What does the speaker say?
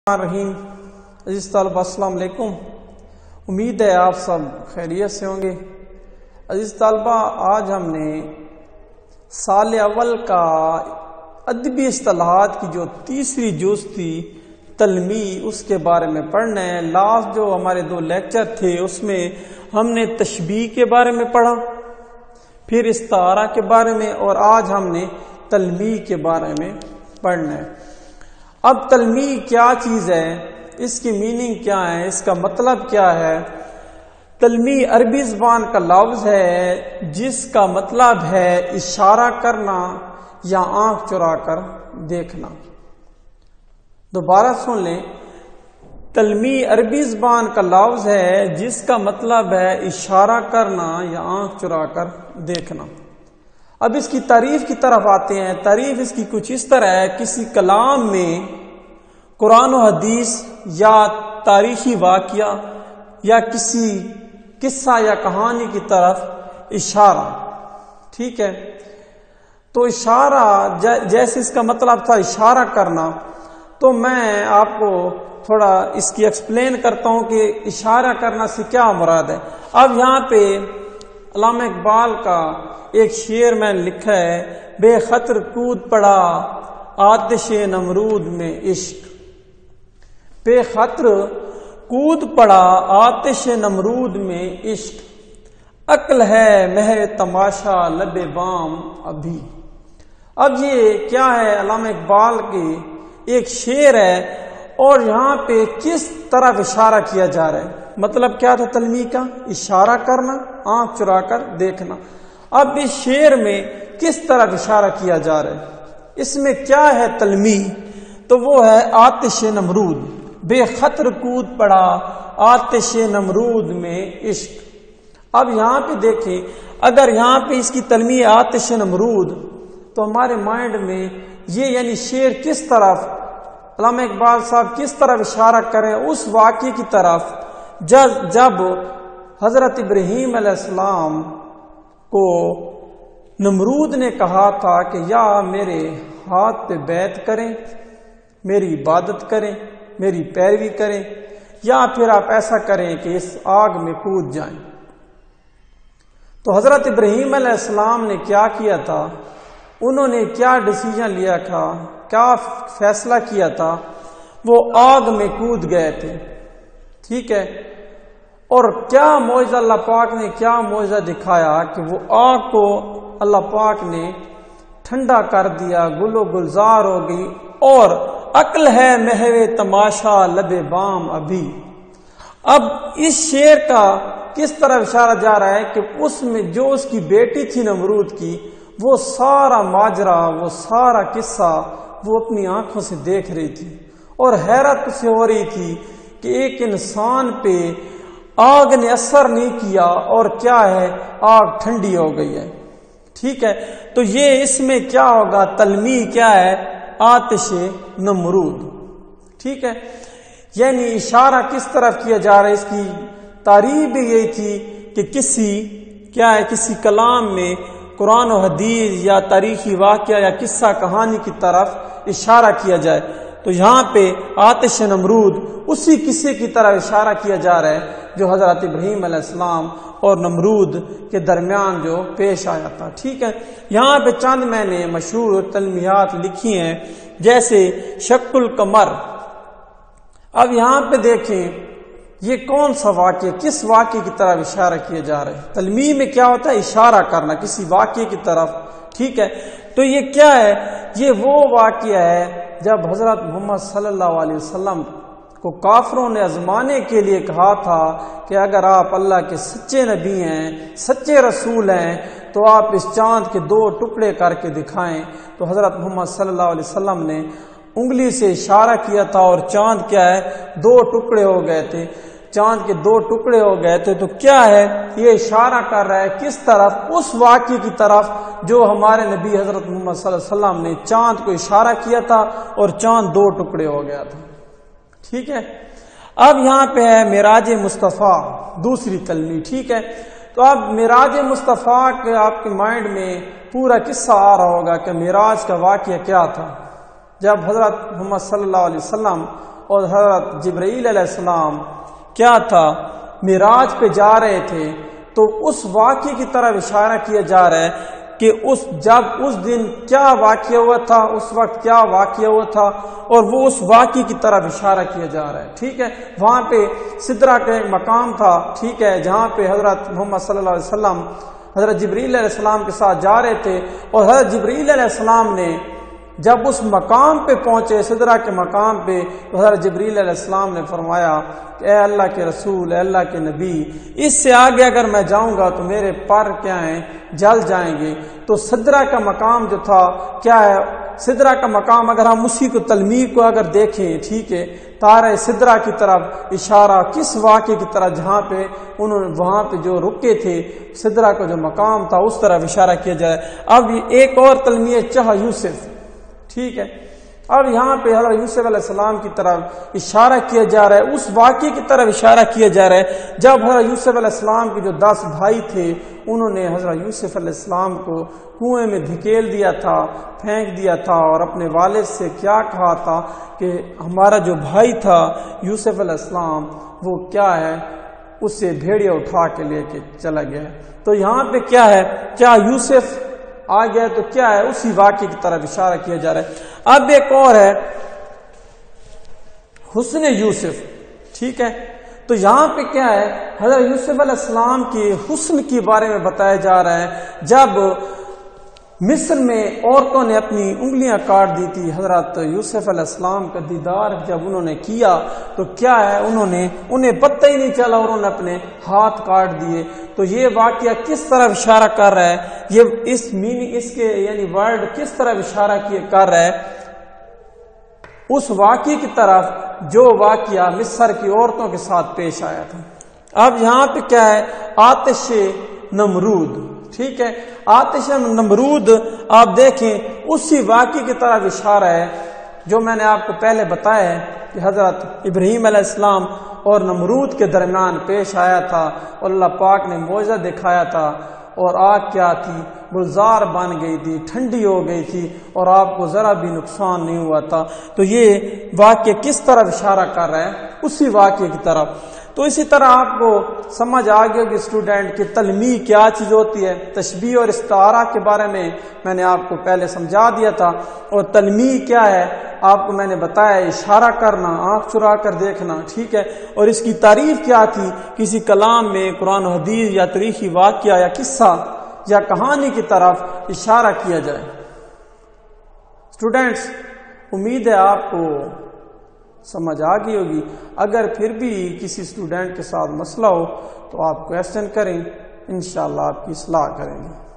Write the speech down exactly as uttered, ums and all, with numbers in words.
رحیم عزیز طلبہ السلام علیکم۔ امید ہے آپ سب خیریت سے ہوں گے۔ عزیز طلبہ، آج ہم نے سال اول کا ادبی اصطلاحات کی جو تیسری جز تھی تلمیع، اس کے بارے میں پڑھنا ہے۔ لاسٹ جو ہمارے دو لیکچر تھے اس میں ہم نے تشبیہ کے بارے میں پڑھا، پھر استعارہ کے بارے میں، اور آج ہم نے تلمیع کے بارے میں پڑھنا ہے۔ اب تلمیع کیا چیز ہے، اس کی میننگ کیا ہے، اس کا مطلب کیا ہے؟ تلمیع عربی زبان کا لفظ ہے جس کا مطلب ہے اشارہ کرنا یا آنکھ چرا کر دیکھنا۔ دوبارہ سن لیں، تلمیع عربی زبان کا لفظ ہے جس کا مطلب ہے اشارہ کرنا یا آنکھ چرا کر دیکھنا۔ اب اس کی تعریف کی طرف آتے ہیں۔ تعریف اس کی کچھ اس طرح ہے، کسی کلام میں قرآن و حدیث یا تاریخی واقعہ یا کسی قصہ یا کہانی کی طرف اشارہ، ٹھیک ہے؟ تو اشارہ جیسے اس کا مطلب تھا اشارہ کرنا، تو میں آپ کو تھوڑا اس کی ایکسپلین کرتا ہوں کہ اشارہ کرنا سے کیا مراد ہے۔ اب یہاں پہ علامہ اقبال کا ایک شعر میں نے لکھا ہے، بے خطر کود پڑا آتش نمرود میں عشق، بے خطر کود پڑا آتش نمرود میں عشق، عقل ہے مہر تماشا لب بام ابھی۔ اب یہ کیا ہے؟ علامہ اقبال کے ایک شعر ہے، اور یہاں پہ کس طرف اشارہ کیا جا رہا ہے؟ مطلب کیا تھا تلمیع کا؟ اشارہ کرنا، آنکھ چرا کر دیکھنا۔ اب اس شعر میں کس طرف اشارہ کیا جا رہا ہے؟ اس میں کیا ہے تلمیع؟ تو وہ ہے آتش نمرود، بے خطر کود پڑا آتش نمرود میں عشق۔ اب یہاں پہ دیکھیں، اگر یہاں پہ اس کی تلمیع آتش نمرود، تو ہمارے مائنڈ میں یہ یعنی شعر کس طرف، علامہ اقبال صاحب کس طرف اشارہ کریں؟ اس واقعے کی طرف جب حضرت ابراہیم علیہ السلام کو نمرود نے کہا تھا کہ یا میرے ہاتھ پہ بیعت کریں، میری عبادت کریں، میری پیروی کریں، یا پھر آپ ایسا کریں کہ اس آگ میں کود جائیں۔ تو حضرت ابراہیم علیہ السلام نے کیا کیا تھا؟ انہوں نے کیا ڈیسیژن لیا تھا، کیا فیصلہ کیا تھا؟ وہ آگ میں کود گئے تھے، ٹھیک ہے؟ اور کیا معجزہ اللہ پاک نے کیا معجزہ دکھایا کہ وہ آگ کو اللہ پاک نے ٹھنڈا کر دیا، گل و گلزار ہو گئی، اور عقل ہے محو تماشا لب بام ابھی۔ اب اس شعر کا کس طرح اشارہ جا رہا ہے کہ اس میں جو اس کی بیٹی تھی نمرود کی، وہ سارا ماجرا، وہ سارا قصہ وہ اپنی آنکھوں سے دیکھ رہی تھی، اور حیرت سے ہو رہی تھی کہ ایک انسان پہ آگ نے اثر نہیں کیا، اور کیا ہے؟ آگ ٹھنڈی ہو گئی ہے، ٹھیک ہے؟ تو یہ اس میں کیا ہوگا؟ تلمیع کیا ہے؟ آتش نمرود، ٹھیک ہے؟ یعنی اشارہ کس طرف کیا جا رہا ہے؟ اس کی تعریف بھی یہی تھی کہ کسی کیا ہے کسی کلام میں قرآن و حدیث یا تاریخی واقعہ یا قصہ کہانی کی طرف اشارہ کیا جائے۔ تو یہاں پہ آتش نمرود اسی قصے کی طرح اشارہ کیا جا رہا ہے جو حضرت ابراہیم علیہ السلام اور نمرود کے درمیان جو پیش آیا تھا، ٹھیک ہے؟ یہاں پہ چند میں نے مشہور تلمیحات لکھی ہیں، جیسے شق القمر۔ اب یہاں پہ دیکھیں یہ کون سا واقعہ، کس واقعے کی طرف اشارہ کیا جا رہا ہے؟ تلمیع میں کیا ہوتا ہے؟ اشارہ کرنا کسی واقعے کی طرف، ٹھیک ہے؟ تو یہ کیا ہے؟ یہ وہ واقعہ ہے جب حضرت محمد صلی اللہ علیہ وسلم کو کافروں نے آزمانے کے لیے کہا تھا کہ اگر آپ اللہ کے سچے نبی ہیں، سچے رسول ہیں، تو آپ اس چاند کے دو ٹکڑے کر کے دکھائیں۔ تو حضرت محمد صلی اللہ علیہ وسلم نے انگلی سے اشارہ کیا تھا، اور چاند کیا ہے؟ دو ٹکڑے ہو گئے تھے، چاند کے دو ٹکڑے ہو گئے تھے۔ تو کیا ہے؟ یہ اشارہ کر رہا ہے کس طرف؟ اس واقعے کی طرف جو ہمارے نبی حضرت محمد صلی اللہ علیہ وسلم نے چاند کو اشارہ کیا تھا، اور چاند دو ٹکڑے ہو گیا تھا، ٹھیک ہے؟ اب یہاں پہ ہے معراج مصطفیٰ، دوسری تلمیع، ٹھیک ہے؟ تو اب معراج مصطفیٰ کے آپ کے مائنڈ میں پورا قصہ آ رہا ہوگا کہ معراج کا واقعہ کیا تھا۔ جب حضرت محمد صلی اللہ علیہ وسلم اور حضرت جبرائیل علیہ السلام کیا تھا معراج پہ جا رہے تھے، تو اس واقعے کی طرف اشارہ کیا جا رہا ہے کہ اس جب اس دن کیا واقعہ ہوا تھا، اس وقت کیا واقعہ ہوا تھا، اور وہ اس واقعے کی طرف اشارہ کیا جا رہا ہے. ٹھیک ہے، وہاں پہ سدرہ کا مقام تھا، ٹھیک ہے، جہاں پہ حضرت محمد صلی اللہ علیہ وسلم حضرت جبرائیل علیہ السلام کے ساتھ جا رہے تھے، اور حضرت جبرائیل علیہ السلام نے جب اس مقام پہ پہنچے، سدرہ کے مقام پہ، تو حضرت جبرائیل علیہ السلام نے فرمایا کہ اے اللہ کے رسول، اے اللہ کے نبی، اس سے آگے اگر میں جاؤں گا تو میرے پر کیا ہیں، جل جائیں گے. تو سدرہ کا مقام جو تھا کیا ہے، سدرہ کا مقام اگر ہم اسی کو تلمیح کو اگر دیکھیں، ٹھیک ہے، تارہ سدرہ کی طرف اشارہ کس واقعے کی طرف، جہاں پہ انہوں نے وہاں پہ جو رکے تھے، سدرہ کا جو مقام تھا اس طرف اشارہ کیا جائے. اب ایک اور تلمیح چاہ یوسف، ٹھیک ہے، اب یہاں پہ حضرت یوسف علیہ السلام کی طرف اشارہ کیا جا رہا ہے، اس واقعے کی طرف اشارہ کیا جا رہا ہے جب حضرت یوسف علیہ السلام کے جو دس بھائی تھے، انہوں نے حضرت یوسف علیہ السلام کو کنویں میں دھکیل دیا تھا، پھینک دیا تھا، اور اپنے والد سے کیا کہا تھا کہ ہمارا جو بھائی تھا یوسف علیہ السلام وہ کیا ہے، اس سے بھیڑیا اٹھا کے لے کے چلا گیا. تو یہاں پہ کیا ہے، کیا یوسف آ گیا، تو کیا ہے، اسی واقعے کی طرف اشارہ کیا جا رہا ہے. اب ایک اور ہے حسن یوسف، ٹھیک ہے، تو یہاں پہ کیا ہے، حضرت یوسف علیہ السلام کے حسن کے بارے میں بتایا جا رہا ہے. جب مصر میں عورتوں نے اپنی انگلیاں کاٹ دی تھی، حضرت یوسف علیہ السلام کا دیدار جب انہوں نے کیا تو کیا ہے، انہوں نے انہیں پتہ ہی نہیں چلا اور انہوں نے اپنے ہاتھ کاٹ دیے. تو یہ واقعہ کس طرح اشارہ کر رہا ہے، یہ اس مینی اس کے یعنی ورڈ کس طرح اشارہ کر رہا ہے، اس واقعے کی طرف جو واقعہ مصر کی عورتوں کے ساتھ پیش آیا تھا. اب یہاں پہ کیا ہے، آتش نمرود، ٹھیک ہے، آتش نمرود آپ دیکھیں اسی واقعے کی طرف اشارہ ہے جو میں نے آپ کو پہلے بتایا ہے کہ حضرت ابراہیم علیہ السلام اور نمرود کے درمیان پیش آیا تھا، اور اللہ پاک نے معجزہ دکھایا تھا، اور آگ کیا تھی، گلزار بن گئی تھی، ٹھنڈی ہو گئی تھی، اور آپ کو ذرا بھی نقصان نہیں ہوا تھا. تو یہ واقعہ کس طرح اشارہ کر رہا ہے، اسی واقعے کی طرف. تو اسی طرح آپ کو سمجھ آ گیا کہ اسٹوڈنٹ کی تلمیح کیا چیز ہوتی ہے. تشبیہ اور استعارہ کے بارے میں میں نے آپ کو پہلے سمجھا دیا تھا، اور تلمیح کیا ہے آپ کو میں نے بتایا، اشارہ کرنا، آنکھ چرا کر دیکھنا، ٹھیک ہے، اور اس کی تعریف کیا تھی، کسی کلام میں قرآن و حدیث یا تاریخی واقعہ یا قصہ یا کہانی کی طرف اشارہ کیا جائے. اسٹوڈنٹس، امید ہے آپ کو سمجھ آ گئی ہوگی. اگر پھر بھی کسی اسٹوڈنٹ کے ساتھ مسئلہ ہو تو آپ کویسچن کریں، انشاءاللہ آپ کی اصلاح کریں گے.